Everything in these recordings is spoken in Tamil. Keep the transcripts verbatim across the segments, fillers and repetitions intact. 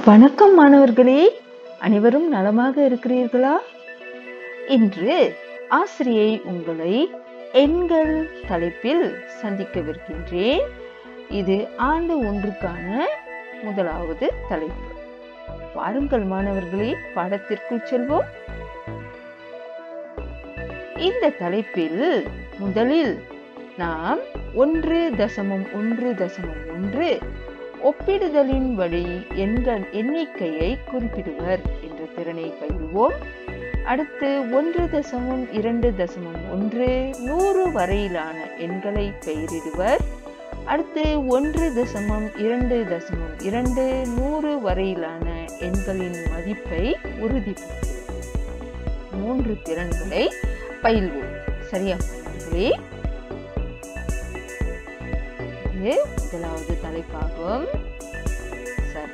வணக்கம் மாணவர்களே, அனைவரும் நலமாக இருக்கிறீர்களா? இன்று ஆசிரியை உங்களை எண்கள் தலைப்பில் சந்திக்கவிருக்கின்றேன். இது ஆண்டு ஒன்றுக்கான முதலாவது தலைப்பு. வாருங்கள் மாணவர்களே, பாடத்திற்குள் செல்வோம். இந்த தலைப்பில் முதலில் நாம் ஒன்று தசமம் ஒன்று தசமம் ஒன்று ஒப்பிடுதலின் வழி எண்கள் எண்ணிக்கையை குறிப்பிடுவர் என்ற திறனை பயில்வோம். அடுத்து ஒன்று தசமம் இரண்டு தசமம் ஒன்று நூறு வரையிலான எண்களை பெயரிடுவர். அடுத்து ஒன்று தசமம் இரண்டு தசமம் இரண்டு நூறு வரையிலான எண்களின் மதிப்பை உறுதிப்படுத்துவர். மூன்று திறன்களை பயில்வோம். சரியா மாணவர்களே? இது முதலாவது தலைப்பாகும். சரி,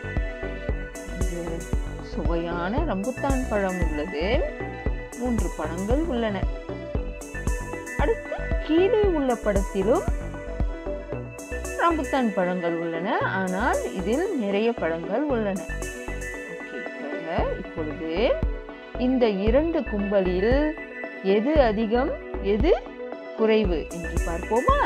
சுவையான ரம்புத்தான் பழம் உள்ளது. மூன்று பழங்கள் உள்ளன. அடுத்து கீழே உள்ள படத்திலும் ரம்புத்தான் பழங்கள் உள்ளன, ஆனால் இதில் நிறைய பழங்கள் உள்ளன. இப்பொழுது இந்த இரண்டு கும்பலில் எது அதிகம் எது குறைவு என்று பார்ப்போமா?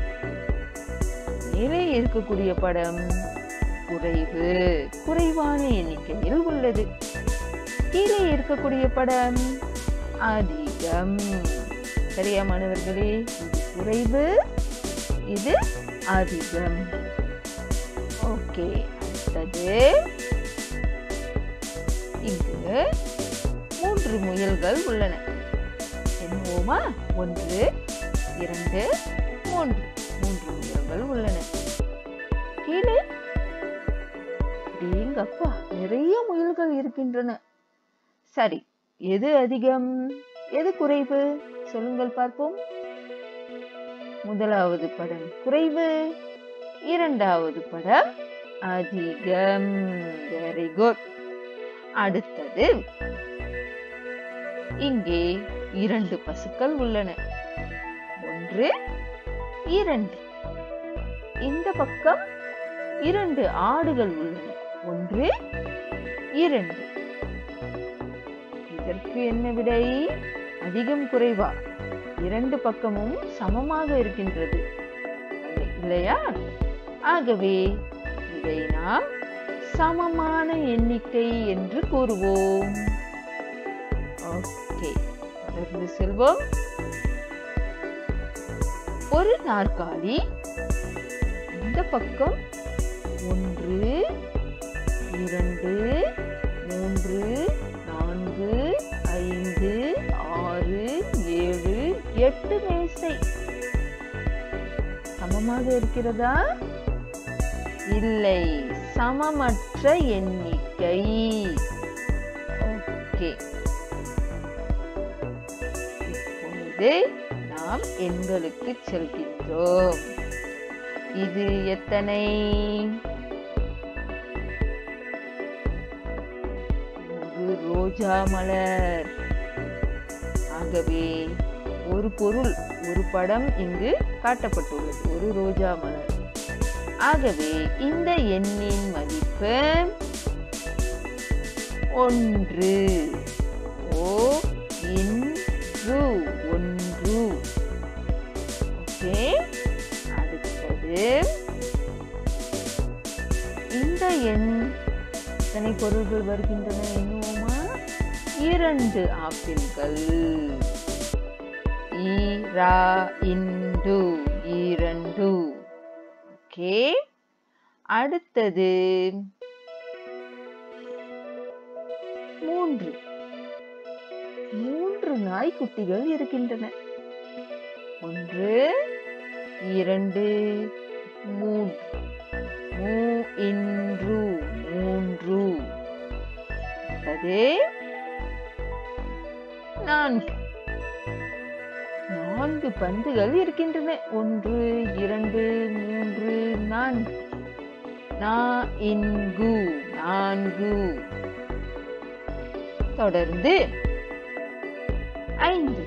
மேலே இருக்கக்கூடிய படம் குறைவு, குறைவான எண்ணிக்கையில் உள்ளது. கீழே இருக்கக்கூடிய படம் அதிகம். சரியா மாணவர்களே? இது குறைவு, இது அதிகம். ஓகே, அடுத்தது இங்கு மூன்று முயல்கள் உள்ளன. என்னவோமா? ஒன்று இரண்டு மூன்று மூன்று முயல்கள் உள்ளன. கீழே அப்பா நிறைய முயல்கள் இருக்கின்றன. சரி, எது அதிகம் எது குறைவு சொல்லுங்கள் பார்ப்போம். முதலாவது படம் குறைவு, இரண்டாவது படம் அதிகம். Very good. அடுத்தது இங்கே இரண்டு பசுக்கள் உள்ளன. ஒன்று இரண்டு. இந்த பக்கம் இரண்டு ஆடுகள் உள்ளன. ஒன்று இரண்டு. இதற்கு என்ன விடை? அதிகம் குறைவா? இரண்டு பக்கமும் சமமாக இருக்கின்றது இல்லையா? ஆகவே இதை நாம் சமமான எண்ணிக்கை என்று கூறுவோம். ஓகே, தொடர்ந்து செல்வோம். ஒரு நாற்காலி இந்த பக்கம் ஒன்று இரண்டு மூன்று நான்கு ஐந்து ஆறு ஏழு எட்டு மேசை சமமாக இருக்கிறதா? இல்லை, சமமற்ற எண்ணிக்கை. ஓகே, இப்பொழுது நாம் எண்களுக்கு செல்கின்றோம். இது எத்தனை? ஒரு ரோஜா மலர். ஆகவே ஒரு பொருள், ஒரு படம் இங்கு காட்டப்பட்டுள்ளது, ஒரு ரோஜா மலர். ஆகவே இந்த எண்ணின் மதிப்பு ஒன்று. ஓ இன்று ஒன்று. ஓகே, அடுத்தது இந்த எண் எத்தனை பொருள்கள் வருகின்றன என்னுவோமா? இரண்டு ஆப்பிள்கள். ஈரா இண்டு இரண்டு. ஓகே, அடுத்தது மூன்று. மூன்று நாய்க்குட்டிகள் இருக்கின்றன. ஒன்று இரண்டு மூன்று. மூ இன்று மூன்று. அதே நான்கு. நான்கு பந்துகள் இருக்கின்றன. ஒன்று இரண்டு மூன்று நான்கு. நா இன்கு நான்கு. தொடர்ந்து ஐந்து.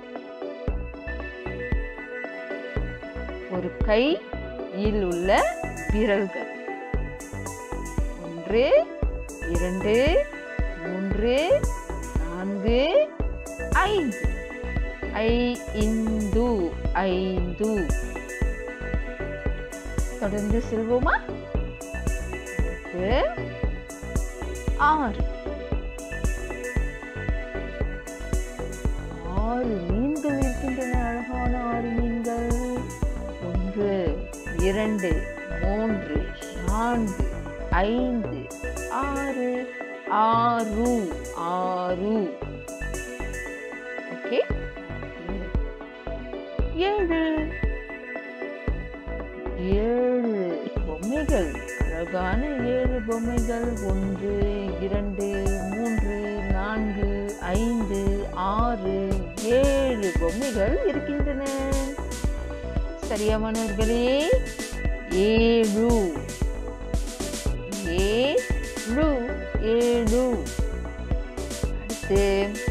ஒரு கையில் உள்ள விரல்கள். ஒன்று இரண்டு, மூன்று, நான்கு, ஐந்து. ஐந்து, ஐந்து. தொடர்ந்து செல்வோமா? ஆறு. ஆறு மீன்கள் இருக்கின்றன. அழகான ஆறு மீன்கள். ஒன்று, இரண்டு, மூன்று, நான்கு, ஐந்து, ஆறு. ஆறு, ஆறு. ஓகே. ஏழு. ஏழு பொம்மைகள். அழகான ஏழு பொம்மைகள். ஒன்று, இரண்டு, மூன்று, நான்கு, ஐந்து, ஆறு, ஏழு பொம்மைகள் இருக்கின்றன. சரியா மாணவர்களே? ஏழு. ஏழு, ஏழு. அடுத்து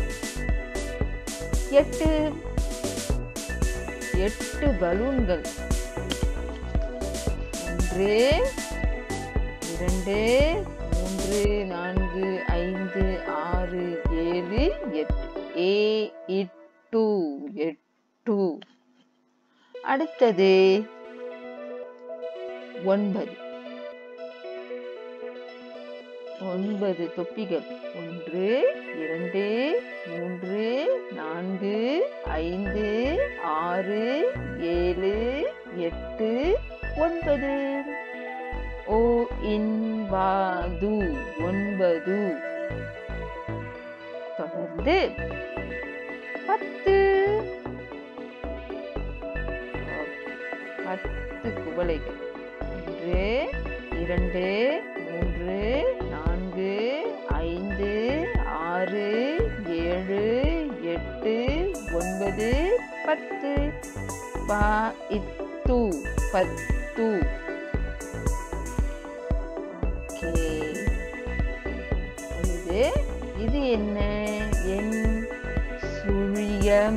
எட்டு. எட்டு பலூன்கள். ஒன்று, இரண்டு, மூன்று, நான்கு, ஐந்து, ஆறு, ஏழு, எட்டு. ஏ இட்டு, எட்டு. அடுத்தது ஒன்பது. ஒன்பது தொப்பிகள். ஒன்று, இரண்டு, மூன்று, நான்கு, ஐந்து, ஆறு, ஏழு, எட்டு, ஒன்பது. ஓ இன்பது, ஒன்பது. தொடர்ந்து பத்து. பத்து குவளைகள். ஒன்று, இரண்டு, மூன்று, நான்கு, ஐந்து, ஆறு, ஏழு, எட்டு, ஒன்பது, பத்து. பா இத்து, பத்து. இது என்ன? என் சுழியம்.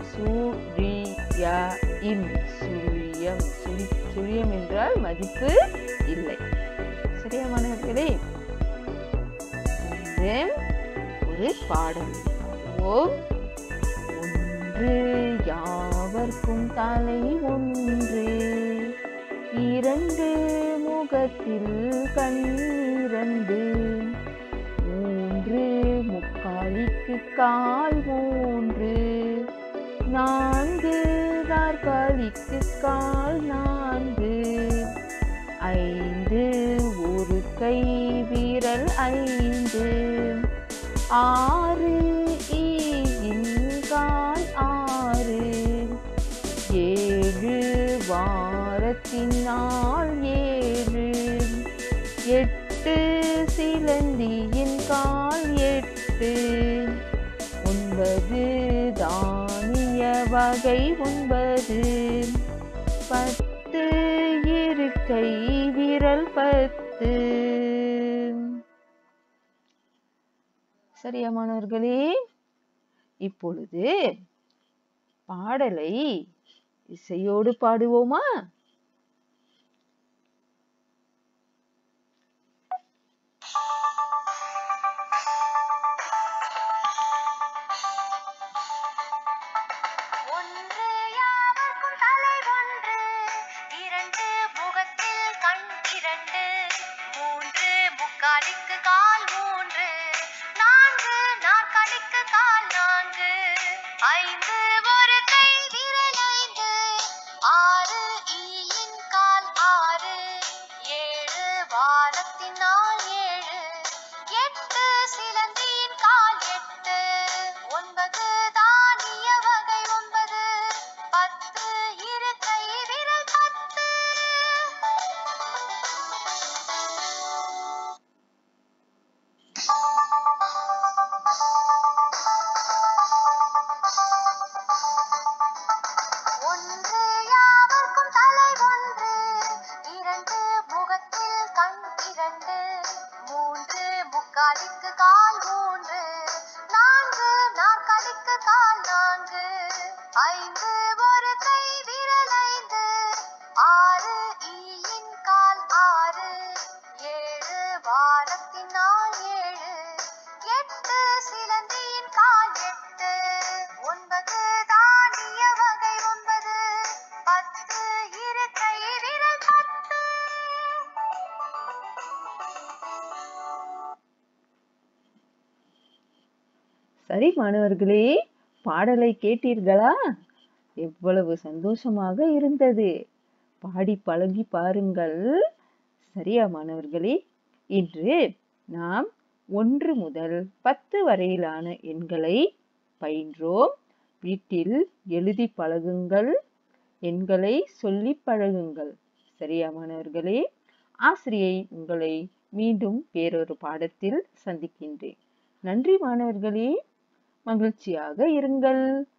சுழியம். சுழியம். சுழியம் என்றால் மதிப்பு இல்லை. சரியா மாணவர்களே? ஒரு பாடம். ஒன்று யாவர்க்கும் தலை ஒன்று, இரண்டு முகத்தில் கண் இரண்டு, மூன்று முக்காலிக்கு கால் மூன்று, நான்கு நாற்காலிக்கு கால் நான்கு, ஐந்து ஒரு கை விரல் ஐந்து, ஆறு ஈயின் கால் ஆறு, ஏழு வாரத்தின் நாள் ஏழு, எட்டு சிலந்தியின் கால் எட்டு, ஒன்பது தானிய வகை ஒன்பது, பத்து இருக்கை விரல் பத்து. சரியா மாணவர்களே? இப்பொழுது பாடலை இசையோடு பாடுவோமா? நாற்காலிக்கு கால் மூன்று, நான்கு நாற்காலிக்கு கால் நான்கு, ஐந்து ஒரு கை விரல் ஐந்து, ஆறு ஈயின் கால் ஆறு, ஏழு வாரத்தின் நாள் ஏழு, எட்டு சிலந்தியின் கால் எட்டு, ஒன்பது தானிய வகை ஒன்பது, பத்து இருக்கை விரல் பத்து. ஒன்று யாவர்க்கும் தலை ஒன்று, இரண்டு முகத்தில் கண் இரண்டு, மூன்று முக்காலிக்கு கால் மூன்று, நான்கு நாற்காலிக்கு கால் நான்கு, ஐந்து ஒரு கை விரல் ஐந்து, ஆறு ஈயின் கால் ஆறு, ஏழு வாரத்தின் நாள் சரி மாணவர்களே, பாடலை கேட்டீர்களா? எவ்வளவு சந்தோஷமாக இருந்தது. பாடி பழகி பாருங்கள். சரியா மாணவர்களே? இன்று நாம் ஒன்று முதல் பத்து வரையிலான எண்களை பயின்றோம். வீட்டில் எழுதி பழகுங்கள். எண்களை சொல்லி பழகுங்கள். சரியா மாணவர்களே? ஆசிரியை உங்களை மீண்டும் வேறொரு பாடத்தில் சந்திக்கின்றேன். நன்றி மாணவர்களே. மகிழ்ச்சியாக இருங்கள்.